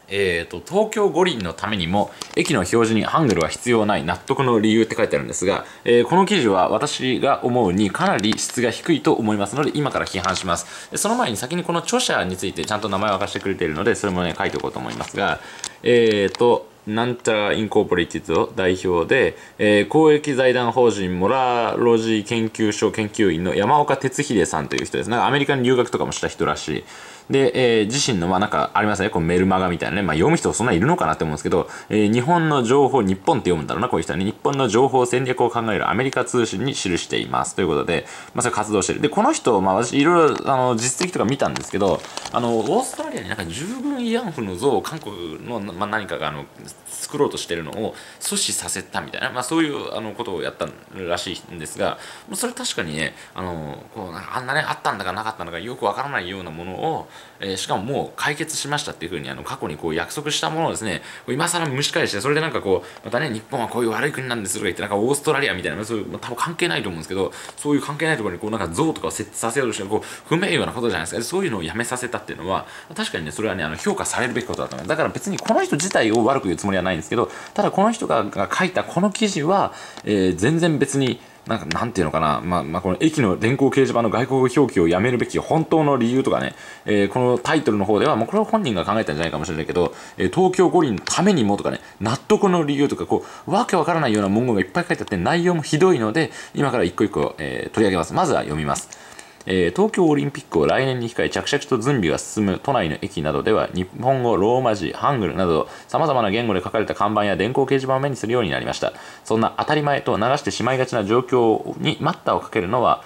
東京五輪のためにも駅の表示にハングルは必要ない納得の理由って書いてあるんですが、この記事は私が思うにかなり質が低いと思いますので今から批判します。でその前に先にこの著者についてちゃんと名前を明かしてくれているのでそれもね書いておこうと思いますが、なんちゃらインコーポレイティド代表で、公益財団法人モラロジー研究所研究員の山岡哲秀さんという人です。なんかアメリカに留学とかもした人らしい。で、自身の、なんかありますね、こうメルマガみたいなね、読む人そんないるのかなって思うんですけど、日本の情報、日本って読むんだろうな、こういう人はね、日本の情報戦略を考えるアメリカ通信に記しています。ということで、それ活動してる。で、この人、私いろいろ、実績とか見たんですけど、オーストラリアになんか従軍慰安婦の像を韓国の、何かが、作ろうとしてるのを阻止させたみたいな、そういうことをやったらしいんですが、それ確かにね、こうあんなね、あったんだかなかったんだかよくわからないようなものを、しかももう解決しましたっていうふうに過去にこう約束したものをですね、今更蒸し返して、それでなんかこう、またね、日本はこういう悪い国なんですとか言って、なんかオーストラリアみたいな、そういう、多分関係ないと思うんですけど、そういう関係ないところにこうなんか像とかを設置させようとして、こう、不名誉なことじゃないですか。そういうのをやめさせたっていうのは、確かにね、それはね、評価されるべきことだと思います。だから別にこの人自体を悪く言うつもりはないんですけど、ただこの人が書いたこの記事は、全然別に、なんていうのかな、この駅の電光掲示板の外国表記をやめるべき本当の理由とかね、このタイトルの方では、これは本人が考えたんじゃないかもしれないけど、東京五輪のためにもとかね、納得の理由とか、こう、わけわからないような文言がいっぱい書いてあって、内容もひどいので、今から一個一個、取り上げます。まずは読みます。東京オリンピックを来年に控え着々と準備が進む都内の駅などでは日本語、ローマ字、ハングルなど様々な言語で書かれた看板や電光掲示板を目にするようになりました。そんな当たり前と流してしまいがちな状況に待ったをかけるのは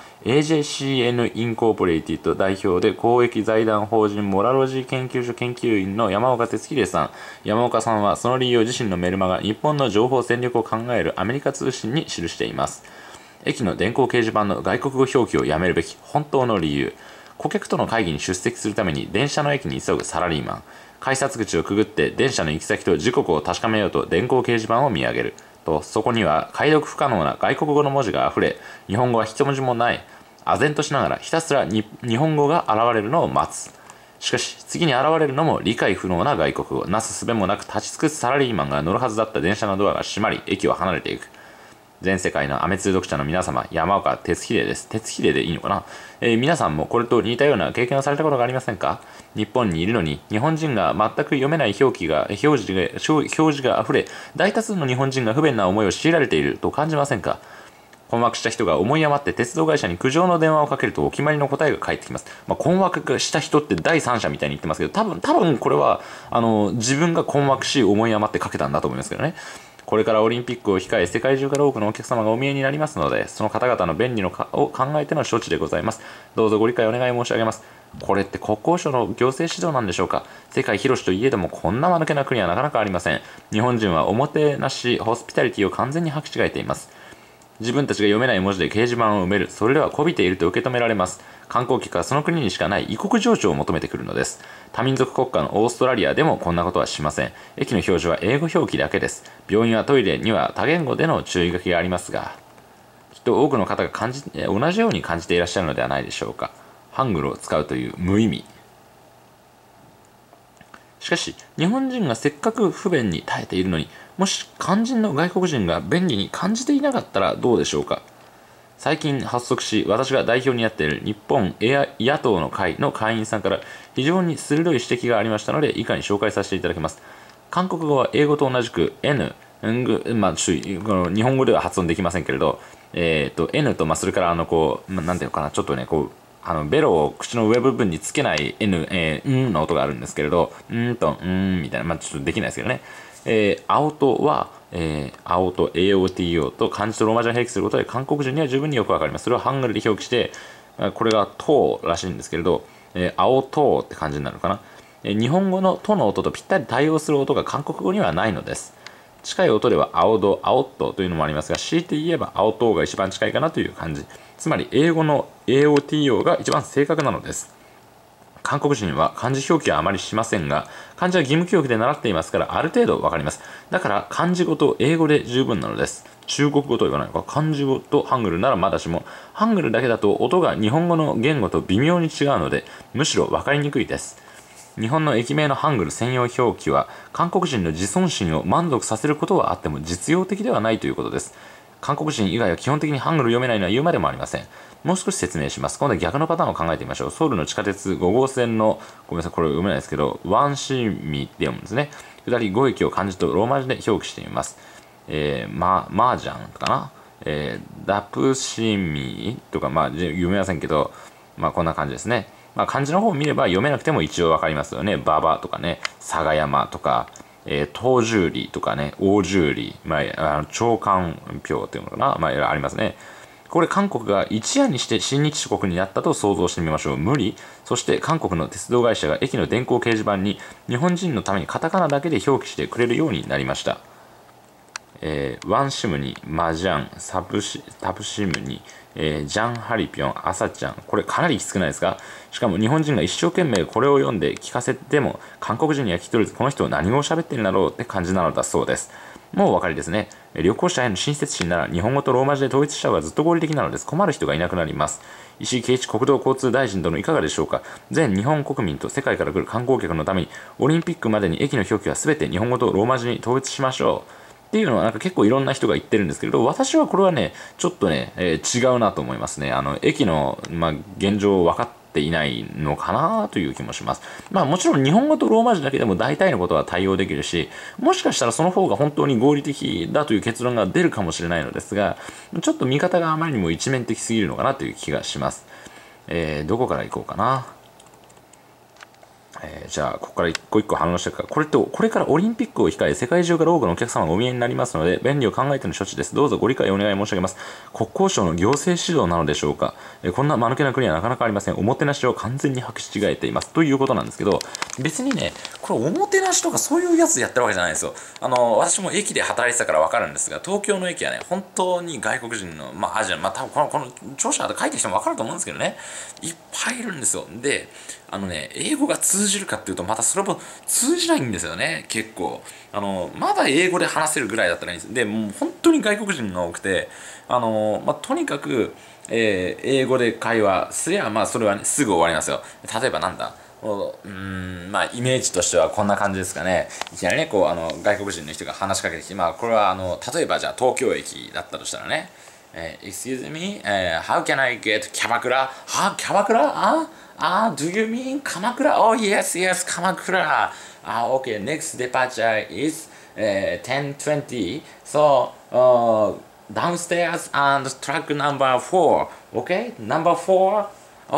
AJCN インコーポレイティッド代表で公益財団法人モラロジー研究所研究員の山岡哲秀さん。山岡さんはその理由を自身のメルマガ日本の情報戦略を考えるアメリカ通信に記しています。駅の電光掲示板の外国語表記をやめるべき本当の理由。顧客との会議に出席するために電車の駅に急ぐサラリーマン。改札口をくぐって電車の行き先と時刻を確かめようと電光掲示板を見上げる。と、そこには解読不可能な外国語の文字があふれ、日本語は一文字もない。唖然としながらひたすら日本語が現れるのを待つ。しかし、次に現れるのも理解不能な外国語。なすすべもなく立ち尽くすサラリーマンが乗るはずだった電車のドアが閉まり、駅を離れていく。全世界のアメツ読者の皆様、山岡哲秀です。哲秀でいいのかな、皆さんもこれと似たような経験をされたことがありませんか？日本にいるのに、日本人が全く読めない表示が溢れ、大多数の日本人が不便な思いを強いられていると感じませんか？困惑した人が思い余って鉄道会社に苦情の電話をかけるとお決まりの答えが返ってきます。困惑した人って第三者みたいに言ってますけど、多分これは、自分が困惑し思い余ってかけたんだと思いますけどね。これからオリンピックを控え、世界中から多くのお客様がお見えになりますので、その方々の便利を考えての処置でございます。どうぞご理解お願い申し上げます。これって国交省の行政指導なんでしょうか？世界広しといえどもこんな間抜けな国はなかなかありません。日本人はおもてなし、ホスピタリティを完全に履き違えています。自分たちが読めない文字で掲示板を埋める。それでは媚びていると受け止められます。観光客はその国にしかない異国情緒を求めてくるのです。多民族国家のオーストラリアでもこんなことはしません。駅の表示は英語表記だけです。病院やトイレには多言語での注意書きがありますが、きっと多くの方が同じように感じていらっしゃるのではないでしょうか。ハングルを使うという無意味。しかし、日本人がせっかく不便に耐えているのに、もし肝心の外国人が便利に感じていなかったらどうでしょうか。最近発足し、私が代表になっている日本野党の会の会員さんから非常に鋭い指摘がありましたので、以下に紹介させていただきます。韓国語は英語と同じく N、この日本語では発音できませんけれど、N と、それからなんていうのかな、ちょっとね、ベロを口の上部分につけない N、んの音があるんですけれど、んと、んみたいな、ちょっとできないですけどね。青とは、青と AOTO と漢字とローマ字を併記することで韓国人には十分によくわかります。それをハングルで表記して、これがとらしいんですけれど、青とって感じになるのかな。日本語のとの音とぴったり対応する音が韓国語にはないのです。近い音では青ド、青っとというのもありますが、強いて言えば青とが一番近いかなという感じ。つまり英語の AOTO が一番正確なのです。韓国人は漢字表記はあまりしませんが、漢字は義務教育で習っていますから、ある程度わかります。だから漢字語と英語で十分なのです。中国語と言わないのか、漢字語とハングルならまだしも、ハングルだけだと音が日本語の言語と微妙に違うので、むしろわかりにくいです。 日本の駅名のハングル専用表記は韓国人の自尊心を満足させることはあっても実用的ではないということです。韓国人以外は基本的にハングル読めないのは言うまでもありません。もう少し説明します。今度は逆のパターンを考えてみましょう。ソウルの地下鉄5号線の、ごめんなさい、これ読めないですけど、ワンシーミって読むんですね。下り5駅を漢字とローマ字で表記してみます。マージャンかな、ダプシミとか、読めませんけど、こんな感じですね。漢字の方を見れば読めなくても一応わかりますよね。馬場とかね、佐賀山とか、東十里とかね、大十里、長官票っていうのかな、ありますね。これ韓国が一夜にして親日諸国になったと想像してみましょう。無理。そして韓国の鉄道会社が駅の電光掲示板に日本人のためにカタカナだけで表記してくれるようになりました。ワンシムにマジャン、タプシムに、ジャンハリピョン、アサちゃん。これかなりきつくないですか？しかも日本人が一生懸命これを読んで聞かせても韓国人には聞き取れず、この人は何語を喋ってるんだろうって感じなのだそうです。もうお分かりですね。旅行者への親切心なら日本語とローマ字で統一した方がずっと合理的なのです。困る人がいなくなります。石井啓一国土交通大臣殿いかがでしょうか。全日本国民と世界から来る観光客のためにオリンピックまでに駅の表記は全て日本語とローマ字に統一しましょう。っていうのはなんか結構いろんな人が言ってるんですけれど、私はこれはね、ちょっとね、違うなと思いますね。駅の、現状分かっていないのかなという気もします。もちろん日本語とローマ字だけでも大体のことは対応できるし、もしかしたらその方が本当に合理的だという結論が出るかもしれないのですが、ちょっと見方があまりにも一面的すぎるのかなという気がします。どこから行こうかな。じゃあ、ここから一個一個反応していくから、これからオリンピックを控え、世界中から多くのお客様がお見えになりますので、便利を考えての処置です。どうぞご理解お願い申し上げます。国交省の行政指導なのでしょうか。こんな間抜けな国はなかなかありません。おもてなしを完全に履き違えています。ということなんですけど、別にね、これおもてなしとかそういうやつやってるわけじゃないんですよ。私も駅で働いてたからわかるんですが、東京の駅はね、本当に外国人の、アジア、多分この著者で書いてる人もわかると思うんですけどね、いっぱいいるんですよ。で、英語が通じるかっていうと、またそれも通じないんですよね、結構。まだ英語で話せるぐらいだったらいいんです。で、もう本当に外国人が多くて、とにかく、英語で会話すりゃ、それはね、すぐ終わりますよ。例えばなんだイメージとしてはこんな感じですかね。いきなりね、外国人の人が話しかけてきて、これは例えばじゃあ東京駅だったとしたらね、Excuse me, how can I get キャバクラ? キャバクラdo you mean 鎌倉? Oh, yes,鎌倉. Okay, next departure is 10:20. So, downstairs and track number 4. Okay, number 4.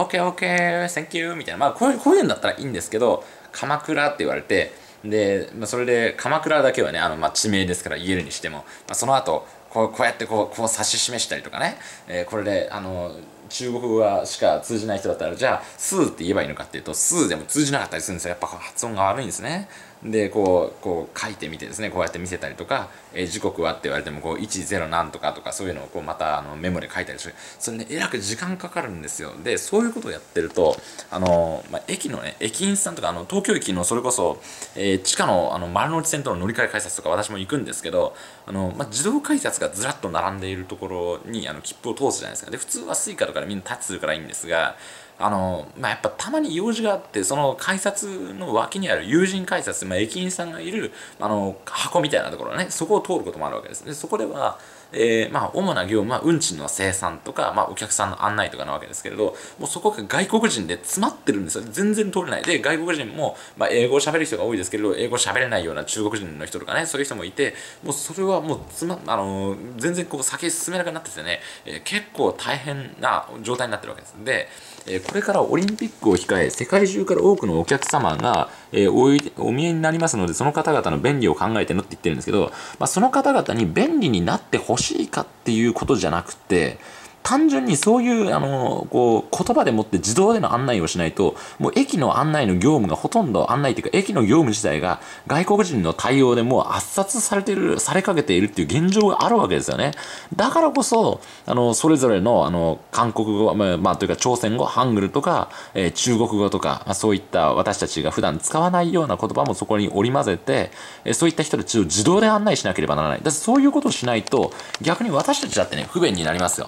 Okay, thank you. みたいな。こういうんだったらいいんですけど、鎌倉って言われて、で、それで鎌倉だけはね、地名ですから言えるにしても、その後、こうやってこう指し示したりとかね、これで中国語しか通じない人だったら、じゃあスーって言えばいいのかっていうと、スーでも通じなかったりするんですよ。やっぱ発音が悪いんですね。でこう書いてみてですね、こうやって見せたりとか、時刻はって言われても10なんとかとか、そういうのをまたメモで書いたりする。それね、えらく時間かかるんですよ。でそういうことをやってると駅のね、駅員さんとか東京駅のそれこそ、地下の丸の内線との乗り換え改札とか私も行くんですけど、自動改札がずらっと並んでいるところに切符を通すじゃないですか。で普通はスイカとかでみんなタッチするからいいんですが、やっぱたまに用事があって、その改札の脇にある有人改札、駅員さんがいる箱みたいなところね、そこを通ることもあるわけです。でそこでは主な業務は運賃の生産とか、お客さんの案内とかなわけですけれど、もうそこが外国人で詰まってるんですよ。全然通れない。で外国人も、英語を喋る人が多いですけれど、英語を喋れないような中国人の人とかね、そういう人もいて、もうそれはもう全然先進めなくなっててね、結構大変な状態になってるわけです。でこれからオリンピックを控え、世界中から多くのお客様が、お見えになりますので、その方々の便利を考えてのって言ってるんですけど、その方々に便利になってほしいかっていうことじゃなくて、単純にそういう言葉でもって自動での案内をしないと、もう駅の案内の業務がほとんど案内というか、駅の業務自体が外国人の対応でもう圧殺されかけているっていう現状があるわけですよね。だからこそそれぞれの韓国語、というか朝鮮語、ハングルとか、中国語とか、そういった私たちが普段使わないような言葉もそこに織り交ぜて、そういった人たちを自動で案内しなければならない。だからそういうことをしないと逆に私たちだってね、不便になりますよ。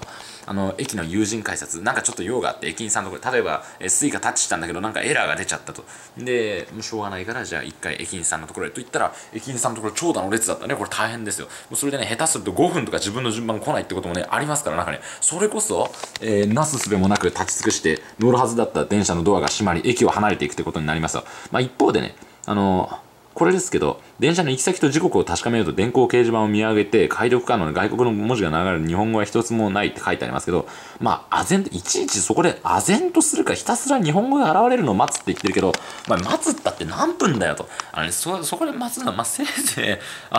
駅の有人改札なんかちょっと用があって駅員さんのところ例えば、スイカタッチしたんだけどなんかエラーが出ちゃったと。でもうしょうがないからじゃあ一回駅員さんのところへと言ったら駅員さんのところ長蛇の列だったね。これ大変ですよ。もうそれでね下手すると5分とか自分の順番来ないってこともねありますからなんかねそれこそ、なすすべもなく立ち尽くして乗るはずだった電車のドアが閉まり駅を離れていくってことになりますよ。一方でねこれですけど、電車の行き先と時刻を確かめようと電光掲示板を見上げて、解読可能な外国の文字が流れる日本語は一つもないって書いてありますけど、唖然と、いちいちそこで唖然とするか、ひたすら日本語が現れるのを待つって言ってるけど、待つったって何分だよと。そこで待つのは、せいぜい、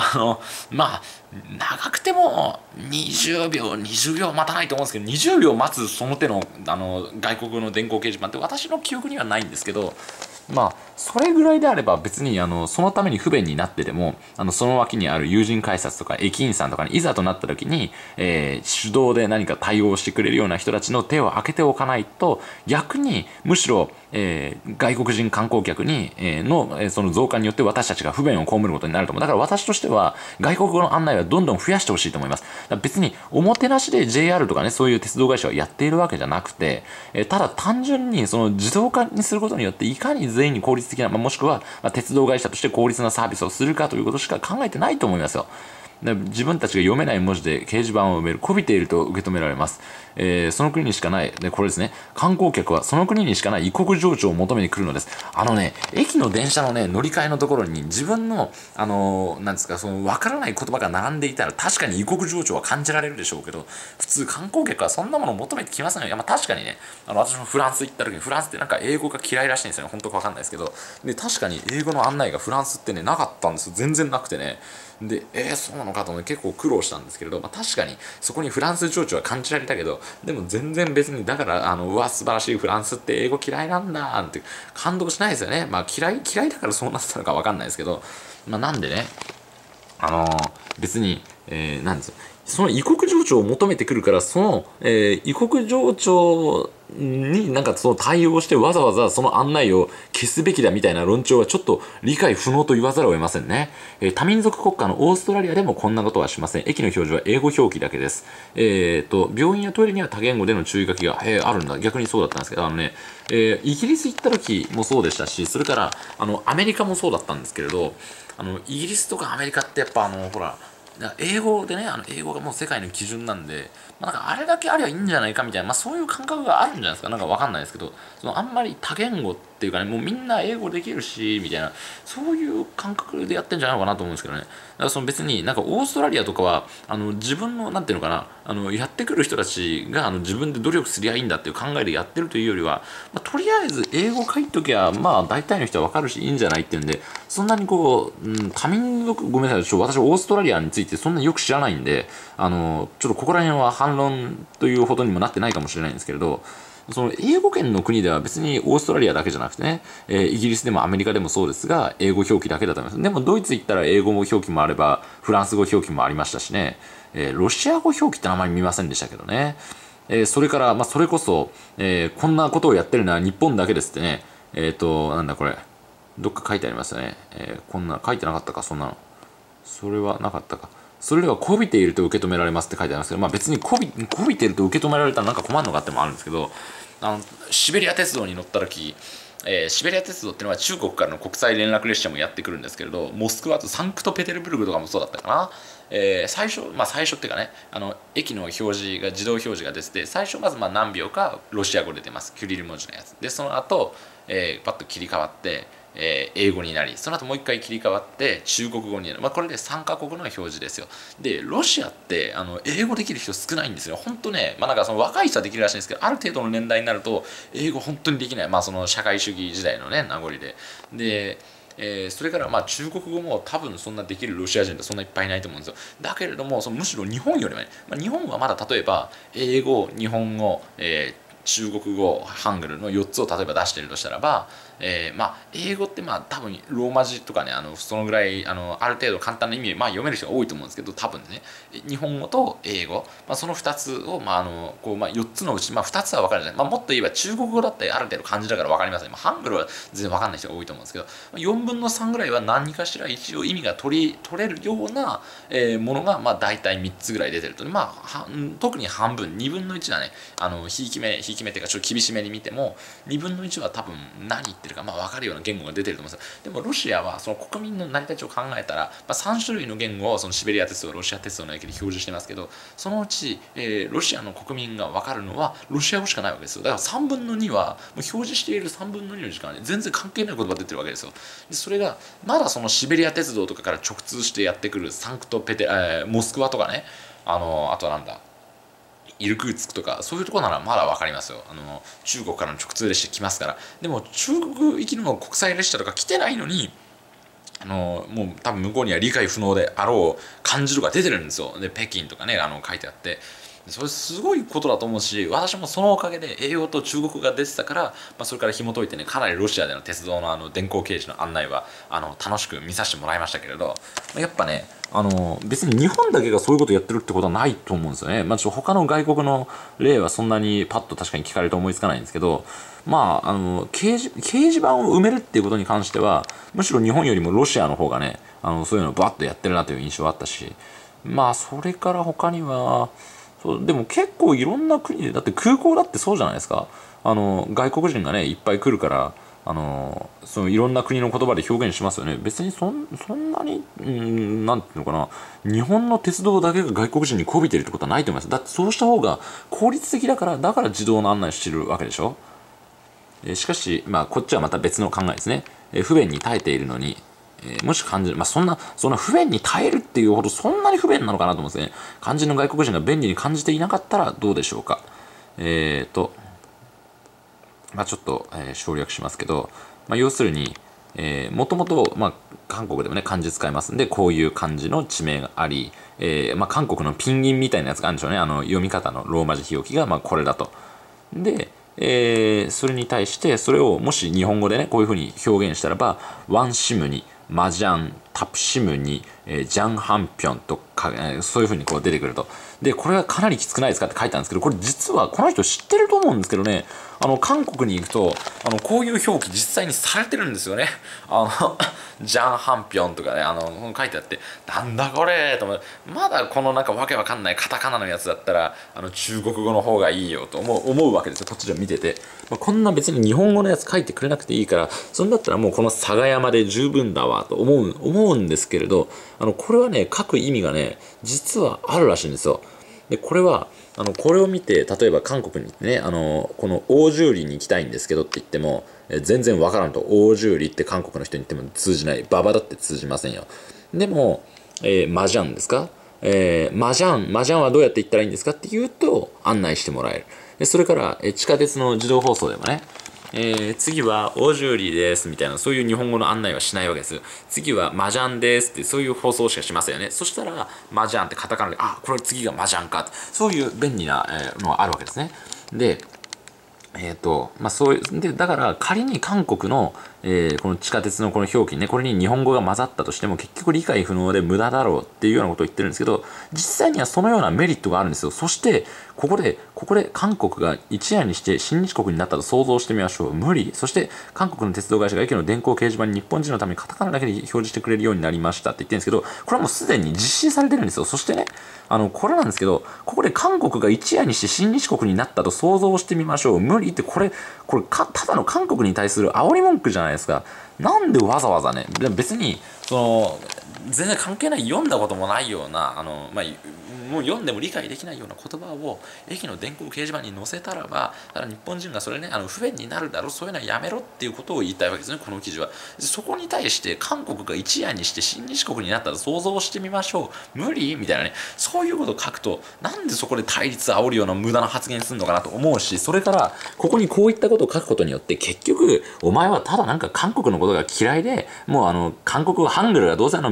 長くても20秒、20秒待たないと思うんですけど、20秒待つその手の、外国の電光掲示板って私の記憶にはないんですけど、それぐらいであれば別にそのために不便になってでもその脇にある有人改札とか駅員さんとかにいざとなった時に、手動で何か対応してくれるような人たちの手を開けておかないと逆にむしろ、外国人観光客に、その増加によって私たちが不便を被ることになると思う。だから私としては外国語の案内はどんどん増やしてほしいと思います。だから別におもてなしで JR とかねそういう鉄道会社はやっているわけじゃなくて、ただ単純にその自動化にすることによっていかに全員に効率的な、もしくは、鉄道会社として効率なサービスをするかということしか考えてないと思いますよ。自分たちが読めない文字で掲示板を埋める、媚びていると受け止められます。その国にしかない、これですね、観光客はその国にしかない異国情緒を求めに来るのです。駅の電車のね、乗り換えのところに自分の、なんですか、その分からない言葉が並んでいたら確かに異国情緒は感じられるでしょうけど、普通観光客はそんなものを求めてきませんよ。いや、確かにね、私もフランス行った時に、フランスってなんか英語が嫌いらしいんですよね。本当か分かんないですけど。で、確かに英語の案内がフランスってね、なかったんですよ。全然なくてね。で、そうなのかと思って結構苦労したんですけれど、確かにそこにフランス情緒は感じられたけど、でも全然別に、だから、うわ、素晴らしいフランスって英語嫌いなんだって感動しないですよね。嫌いだからそうなったのかわかんないですけど、なんでね、別に、なんですよ。その異国情緒を求めてくるから、その、異国情緒になんかその対応してわざわざその案内を消すべきだみたいな論調はちょっと理解不能と言わざるを得ませんね。多民族国家のオーストラリアでもこんなことはしません。駅の表示は英語表記だけです。病院やトイレには多言語での注意書きが、あるんだ。逆にそうだったんですけど、イギリス行った時もそうでしたし、それからアメリカもそうだったんですけれど、イギリスとかアメリカってやっぱほら、英語でね、英語がもう世界の基準なんで、なんかあれだけありゃいいんじゃないかみたいな、そういう感覚があるんじゃないですか。なんかわかんないですけど、あんまり多言語っていうかね、もうみんな英語できるし、みたいな、そういう感覚でやってんじゃないのかなと思うんですけどね。だから別になんかオーストラリアとかは、自分の、なんていうのかな、やってくる人たちが自分で努力すりゃいいんだっていう考えでやってるというよりは、とりあえず英語書いときゃ、大体の人はわかるしいいんじゃないっていうんで、そんなに多民族、ごめんなさい、私オーストラリアについてそんなによく知らないんで、ちょっとここら辺は反論というほどにもなってないかもしれないんですけれど、その英語圏の国では別にオーストラリアだけじゃなくてね、イギリスでもアメリカでもそうですが、英語表記だけだと思います。でもドイツ行ったら英語表記もあれば、フランス語表記もありましたしね、ロシア語表記ってあまり見ませんでしたけどね。それから、それこそ、こんなことをやってるのは日本だけですってね、なんだこれ、どっか書いてありますよね。こんな、書いてなかったか、そんなの。それはなかったか。それでは媚びていると受け止められますって書いてありますけど、別に媚びていると受け止められたらなんか困るのかってもあるんですけど、シベリア鉄道に乗った時、シベリア鉄道っていうのは中国からの国際連絡列車もやってくるんですけれど、モスクワとサンクトペテルブルクとかもそうだったかな。最初っていうかね、駅の表示が自動表示が出てて、最初まず何秒かロシア語で出ます。キュリル文字のやつで、その後、パッと切り替わって英語になり、その後もう一回切り替わって中国語になる、これで3カ国の表示ですよ。でロシアって英語できる人少ないんですよ。本当ね、なんかその若い人はできるらしいんですけど、ある程度の年代になると英語本当にできない、その社会主義時代のね名残で。それから中国語も多分そんなできるロシア人ってそんないっぱいいないと思うんですよ。だけれどもむしろ日本よりはね、日本はまだ例えば英語、日本語、 中国語ハングルの4つを例えば出しているとしたらば、英語って多分ローマ字とかねそのぐらいある程度簡単な意味で、読める人が多いと思うんですけど、多分ね日本語と英語、その2つを、4つのうち、2つは分かるじゃない、もっと言えば中国語だったりある程度漢字だから分かりますね、ハングルは全然分かんない人が多いと思うんですけど、4分の3ぐらいは何かしら一応意味が取れるような、ものが大体3つぐらい出てると、特に半分2分の1はねひいき目っていうかちょっと厳しめに見ても2分の1は多分何言ってるか分かるような言語が出てると思うんですよ。でもロシアはその国民の成り立ちを考えたら、3種類の言語をそのシベリア鉄道ロシア鉄道の駅で表示してますけど、そのうち、ロシアの国民が分かるのはロシア語しかないわけですよ。だから3分の2はもう表示している3分の2の時間で全然関係ない言葉出てるわけですよ。でそれがまだそのシベリア鉄道とかから直通してやってくるサンクトペテ、モスクワとかね、あとはなんだイルクーツクとかそういうところならまだ分かりますよ。中国からの直通列車来ますから。でも中国行きの国際列車とか来てないのにもう多分向こうには理解不能であろう漢字とか出てるんですよ。で北京とかね書いてあって、それすごいことだと思うし、私もそのおかげで英語と中国語が出てたから、それから紐解いてねかなりロシアでの鉄道の電光掲示の案内は楽しく見させてもらいましたけれど、やっぱね別に日本だけがそういうことやってるってことはないと思うんですよね。他の外国の例はそんなにパッと確かに聞かれると思いつかないんですけど、掲示板を埋めるっていうことに関してはむしろ日本よりもロシアの方がねそういうのをバッとやってるなという印象はあったし、それから他にはでも結構いろんな国でだって空港だってそうじゃないですか。外国人がねいっぱい来るからそのいろんな国の言葉で表現しますよね。別にそんなになんていうのかな、日本の鉄道だけが外国人に媚びてるってことはないと思います。だってそうした方が効率的だから自動の案内をしてるわけでしょ。しかしこっちはまた別の考えですね。不便に耐えているのにもし感じる、そんな不便に耐えるっていうほどそんなに不便なのかなと思うんですね。肝心の外国人が便利に感じていなかったらどうでしょうか。ちょっと、省略しますけど、要するにもともと韓国でもね漢字使いますんで、こういう漢字の地名があり、韓国のピンギンみたいなやつがあるんでしょうね。読み方のローマ字表記がこれだと。でそれに対してそれをもし日本語でねこういうふうに表現したらば、ワンシムにマジャンタプシムに、ジャンハンピョンとか、そういうふうに出てくると。でこれはかなりきつくないですかって書いたんですけど、これ実はこの人知ってると思うんですけどね、韓国に行くとこういう表記実際にされてるんですよね。ジャンハンピョンとかね書いてあって、なんだこれと思う。まだこのわけわかんないカタカナのやつだったら中国語の方がいいよと思うわけですよ、こっちで見てて。こんな別に日本語のやつ書いてくれなくていいから、そんだったらもうこの佐賀山で十分だわと思うんですけれど、これはね書く意味がね実はあるらしいんですよ。でこれはこれを見て例えば韓国に行ってねこの大十里に行きたいんですけどって言っても全然わからんと。大十里って韓国の人に言っても通じない。ババだって通じませんよ。でも、マジャンですか、マジャンはどうやって行ったらいいんですかって言うと案内してもらえる。でそれから、地下鉄の自動放送でもね、次は大十里ですみたいな、そういう日本語の案内はしないわけですよ。次はマジャンですってそういう放送しかしませんよね。そしたらマジャンってカタカナで、これ次がマジャンかって、そういう便利なのがあるわけですね。でそういうでだから仮に韓国の、この地下鉄のこの表記ね、これに日本語が混ざったとしても結局理解不能で無駄だろうっていうようなことを言ってるんですけど、実際にはそのようなメリットがあるんですよ。そしてここで韓国が一夜にして親日国になったと想像してみましょう。無理。そして韓国の鉄道会社が駅の電光掲示板に日本人のためにカタカナだけで表示してくれるようになりましたって言ってるんですけど、これはもうすでに実施されてるんですよ。そしてねこれなんですけど、ここで韓国が一夜にして親日国になったと想像してみましょう。無理って、これただの韓国に対する煽り文句じゃないですか。なんでわざわざね、別に全然関係ない、読んだこともないようなもう読んでも理解できないような言葉を駅の電光掲示板に載せたらば、ただ日本人がそれね不便になるだろう、そういうのはやめろっていうことを言いたいわけですね、この記事は。そこに対して韓国が一夜にして親日国になったら想像してみましょう、無理みたいなね、そういうことを書くとなんでそこで対立煽るような無駄な発言するのかなと思うし、それからここにこういったことを書くことによって結局お前はただ韓国のことが嫌いで、もう韓国ハングルがどうせ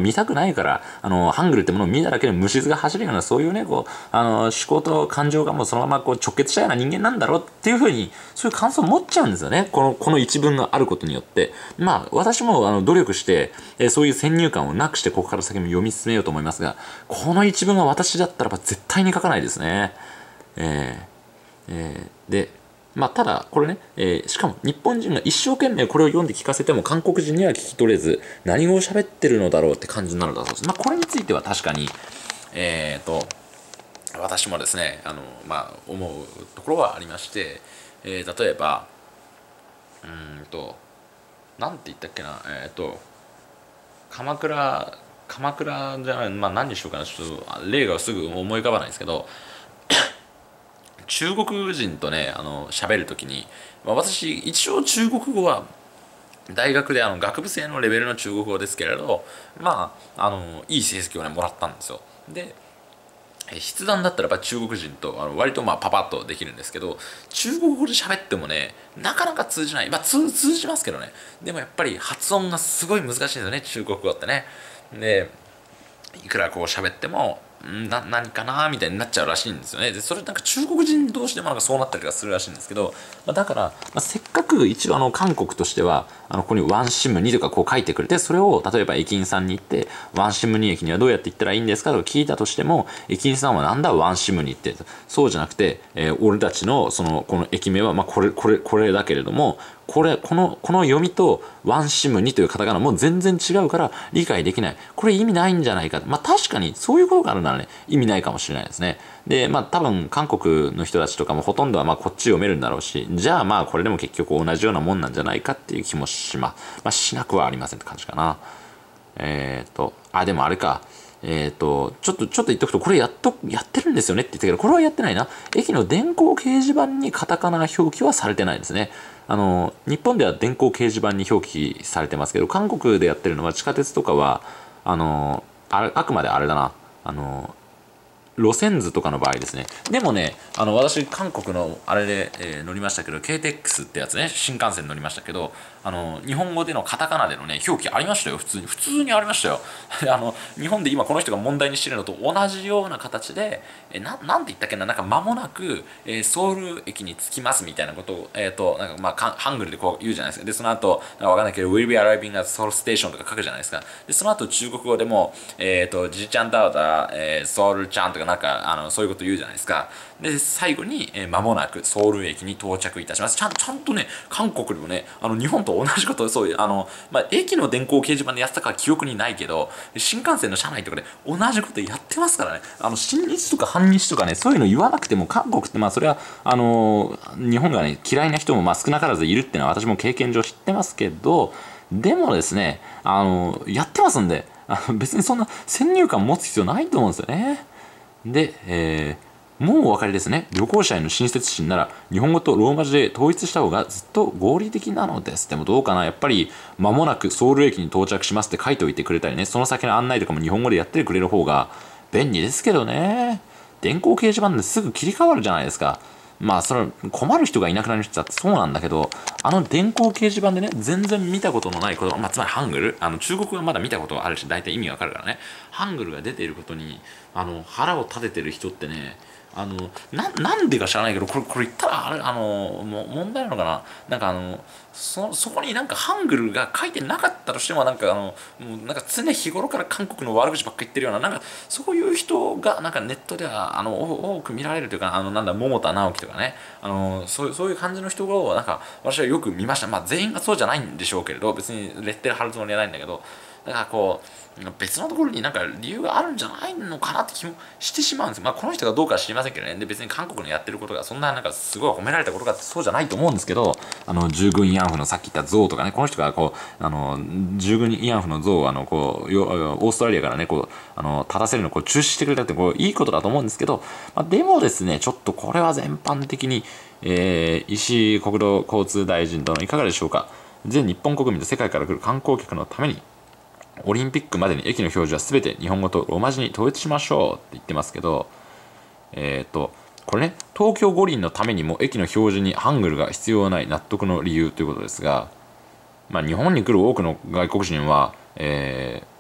見たくないから、ハングルってものを見ただけで虫が走るような、そういうね、こう、思考と感情がもうそのままこう直結したような人間なんだろうっていうふうに、そういう感想を持っちゃうんですよね。この一文があることによって。まあ、私も努力して、そういう先入観をなくしてここから先も読み進めようと思いますが、この一文は私だったらば絶対に書かないですね。で、まあ、ただ、これね、しかも日本人が一生懸命これを読んで聞かせても韓国人には聞き取れず、何語を喋ってるのだろうって感じになるんだそうです。まあ、これについては確かに、私もですね、まあ、思うところはありまして、例えば、なんて言ったっけな、鎌倉じゃない、まあ、何にしようかな、ちょっと例がすぐ思い浮かばないですけど、中国人とね喋るときに、まあ、私一応中国語は大学で学部生のレベルの中国語ですけれど、まあいい成績をねもらったんですよ。で筆談だったらば中国人と割とまあパパッとできるんですけど、中国語で喋ってもねなかなか通じない、まあ通じますけどね、でもやっぱり発音がすごい難しいんですよね、中国語ってね。でいくらこう喋っても何かなみたいになっちゃうらしいんですよね。でそれなんか中国人同士でもなんかそうなったりとかするらしいんですけど、だから、まあ、せっかく一応韓国としてはここにワンシム2とかこう書いてくれて、それを例えば駅員さんに行ってワンシム2駅にはどうやって行ったらいいんですかと聞いたとしても、駅員さんはなんだワンシム2って、そうじゃなくて、俺たちのこの駅名はまあこれだけれども、この読みとワンシム2というカタカナも全然違うから理解できない。これ意味ないんじゃないか。まあ確かにそういうことがあるならね、意味ないかもしれないですね。で、まあ多分韓国の人たちとかもほとんどはまあこっち読めるんだろうし、じゃあまあこれでも結局同じようなもんなんじゃないかっていう気もまあしなくはありませんって感じかな。でもあれか。ちょっと言っとくと、これやってるんですよねって言ったけど、これはやってないな。駅の電光掲示板にカタカナ表記はされてないですね。日本では電光掲示板に表記されてますけど、韓国でやってるのは地下鉄とかは、あくまであれだな。路線図とかの場合ですね。でもね、私、韓国のあれで、乗りましたけど、KTX ってやつね、新幹線乗りましたけど、日本語でのカタカナでのね、表記ありましたよ、普通にありましたよ。日本で今この人が問題にしてるのと同じような形で、なんて言ったっけな、なんか間もなく、ソウル駅に着きますみたいなことを、なんかまあ、ハングルでこう言うじゃないですか。で、その後、なんかわかんないけど、We'll be arriving at Seoul Station とか書くじゃないですか。で、その後、中国語でも、じいちゃんだわだ、ソウルちゃんとかなんか、そういうこと言うじゃないですか。で、最後に、間もなくソウル駅に到着いたします。ちゃんとね、韓国でもね、日本と同じこと、そういう、まあ、駅の電光掲示板でやってたかは記憶にないけど、新幹線の車内とかで同じことやってますからね。親日とか反日とかね、そういうの言わなくても、韓国って、まあ、それは、日本がね、嫌いな人もまあ少なからずいるっていうのは私も経験上知ってますけど、でもですね、やってますんで、別にそんな先入観持つ必要ないと思うんですよね。で、もうお分かりですね。旅行者への親切心なら日本語とローマ字で統一した方がずっと合理的なのです。でもどうかな、やっぱり間もなくソウル駅に到着しますって書いておいてくれたりね、その先の案内とかも日本語でやってくれる方が便利ですけどね。電光掲示板ですぐ切り替わるじゃないですか。まあそれ困る人がいなくなる人だってそうなんだけど、電光掲示板でね全然見たことのないこと、まあ、つまりハングル、中国語はまだ見たことがあるし大体意味わかるからね、ハングルが出ていることに腹を立ててる人ってね、なんでか知らないけど、これ言ったらあれもう問題なのかな、なんかそこになんかハングルが書いてなかったとしても、なんかもうなんか常日頃から韓国の悪口ばっかり言ってるような、なんかそういう人がなんかネットでは多く見られるというか、なんだ桃田直樹とかね、そういう感じの人をなんか私はよく見ました。まあ全員がそうじゃないんでしょうけれど、別にレッテル貼るつもりはないんだけど、だからこう別のところになんか理由があるんじゃないのかなって気もしてしまうんです。まあこの人がどうかは知りませんけどね。で別に韓国のやってることがそんななんかすごい褒められたことがそうじゃないと思うんですけど、従軍慰安婦のさっき言った像とかね、この人がこう従軍慰安婦の像をこうオーストラリアからねこう立たせるのをこう中止してくれたってこういいことだと思うんですけど、まあ、でもですねちょっとこれは全般的に、石井国土交通大臣殿いかがでしょうか。全日本国民と世界から来る観光客のためにオリンピックまでに駅の表示は全て日本語とローマ字に統一しましょうって言ってますけど、これね、東京五輪のためにも駅の表示にハングルが必要ない納得の理由ということですが、まあ、日本に来る多くの外国人は、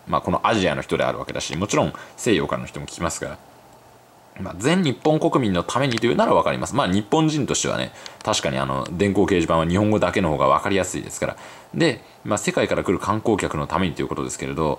このアジアの人であるわけだし、もちろん西洋からの人も聞きますから、全日本国民のためにというなら分かります。日本人としてはね、確かに電光掲示板は日本語だけの方が分かりやすいですから。で、世界から来る観光客のためにということですけれど、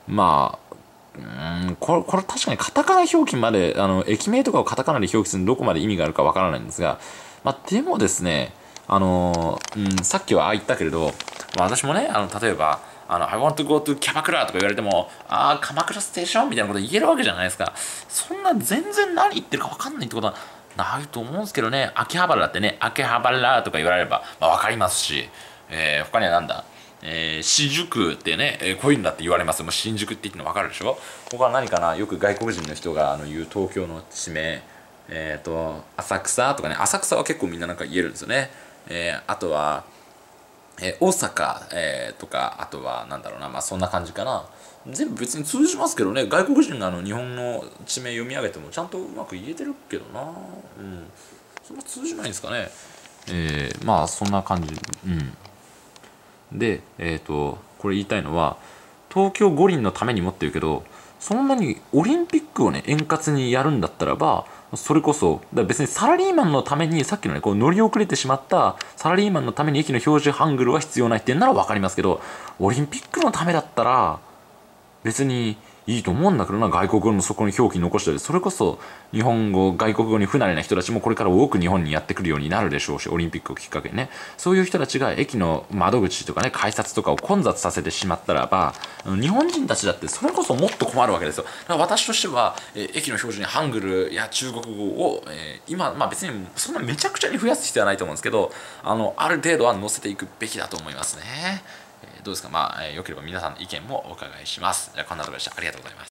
これ確かにカタカナ表記まで、駅名とかをカタカナで表記するのどこまで意味があるか分からないんですが、でもですね、さっきは言ったけれど、私もね、例えば、I want to go to キャバクラとか言われても、鎌倉ステーションみたいなこと言えるわけじゃないですか。そんな全然何言ってるか分かんないってことはないと思うんですけどね。秋葉原ってね、秋葉原とか言われれば、分かりますし、他にはなんだ、新宿ってね、こういうんだって言われます。もう新宿って言っての分かるでしょ。他は何かな、よく外国人の人が言う東京の地名、浅草とかね、浅草は結構みんななんか言えるんですよね。あとは、大阪、とか、あとはなんだろうな、そんな感じかな。全部別に通じますけどね、外国人が日本の地名読み上げてもちゃんとうまく言えてるけどな。そんな通じないんですかね。そんな感じ。で、これ言いたいのは、東京五輪のためにもって言うけど、そんなにオリンピックをね、円滑にやるんだったらば、それこそ、別にサラリーマンのために、さっきのね、乗り遅れてしまったサラリーマンのために駅の表示ハングルは必要ないってんなら分かりますけど、オリンピックのためだったら、別にいいと思うんだけどな。外国語のそこに表記残したり、それこそ日本語外国語に不慣れな人たちもこれから多く日本にやってくるようになるでしょうし、オリンピックをきっかけにね、そういう人たちが駅の窓口とかね、改札とかを混雑させてしまったらば、日本人たちだってそれこそもっと困るわけですよ。だから私としては、駅の表示にハングルや中国語を、今、別にそんなめちゃくちゃに増やす必要はないと思うんですけど、ある程度は載せていくべきだと思いますね。どうですか。良ければ皆さんの意見もお伺いします。じゃあこんなところでした。ありがとうございます。